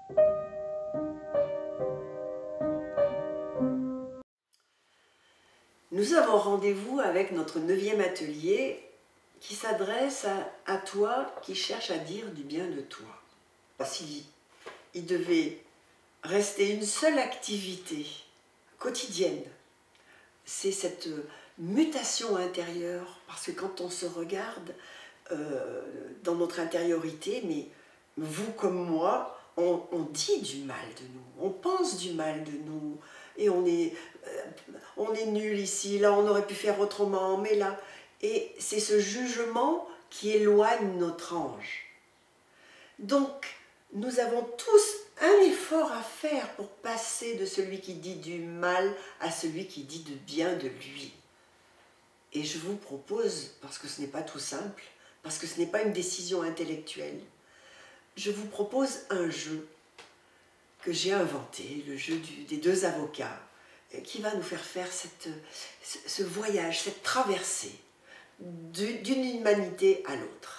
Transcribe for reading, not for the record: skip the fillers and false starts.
Nous avons rendez-vous avec notre 9e atelier qui s'adresse à toi qui cherches à dire du bien de toi. S'il devait rester une seule activité quotidienne, c'est cette mutation intérieure, parce que quand on se regarde dans notre intériorité, mais vous comme moi, on dit du mal de nous, on pense du mal de nous, et on est nul ici, là on aurait pu faire autrement, mais là, et c'est ce jugement qui éloigne notre ange. Donc, nous avons tous un effort à faire pour passer de celui qui dit du mal à celui qui dit du bien de lui. Et je vous propose, parce que ce n'est pas tout simple, parce que ce n'est pas une décision intellectuelle, je vous propose un jeu que j'ai inventé, le jeu des 2 avocats, qui va nous faire faire ce voyage, cette traversée d'une humanité à l'autre.